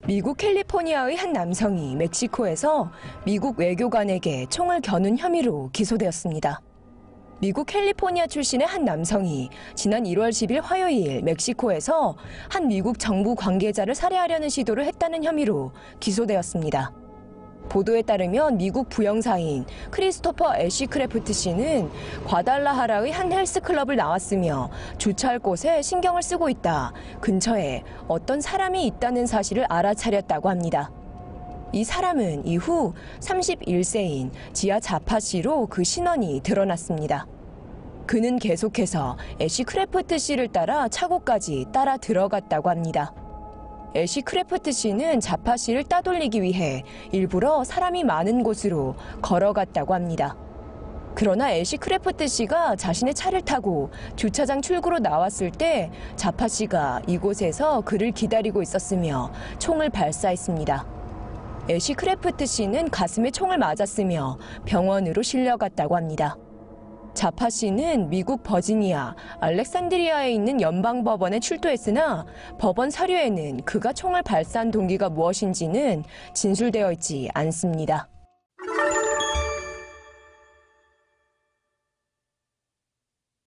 미국 캘리포니아의 한 남성이 멕시코에서 미국 외교관에게 총을 겨눈 혐의로 기소되었습니다. 미국 캘리포니아 출신의 한 남성이 지난 1월 10일 화요일 멕시코에서 한 미국 정부 관계자를 살해하려는 시도를 했다는 혐의로 기소되었습니다. 보도에 따르면 미국 부영사인 크리스토퍼 애쉬크래프트 씨는 과달라하라의 한 헬스클럽을 나왔으며 주차할 곳에 신경을 쓰고 있다. 근처에 어떤 사람이 있다는 사실을 알아차렸다고 합니다. 이 사람은 이후 31세인 지아 자파 씨로 그 신원이 드러났습니다. 그는 계속해서 애쉬크래프트 씨를 따라 차고까지 따라 들어갔다고 합니다. 애쉬크래프트 씨는 자파 씨를 따돌리기 위해 일부러 사람이 많은 곳으로 걸어갔다고 합니다. 그러나 애쉬크래프트 씨가 자신의 차를 타고 주차장 출구로 나왔을 때 자파 씨가 이곳에서 그를 기다리고 있었으며 총을 발사했습니다. 애쉬크래프트 씨는 가슴에 총을 맞았으며 병원으로 실려갔다고 합니다. 자파 씨는 미국 버지니아 알렉산드리아에 있는 연방법원에 출두했으나 법원 서류에는 그가 총을 발사한 동기가 무엇인지는 진술되어 있지 않습니다.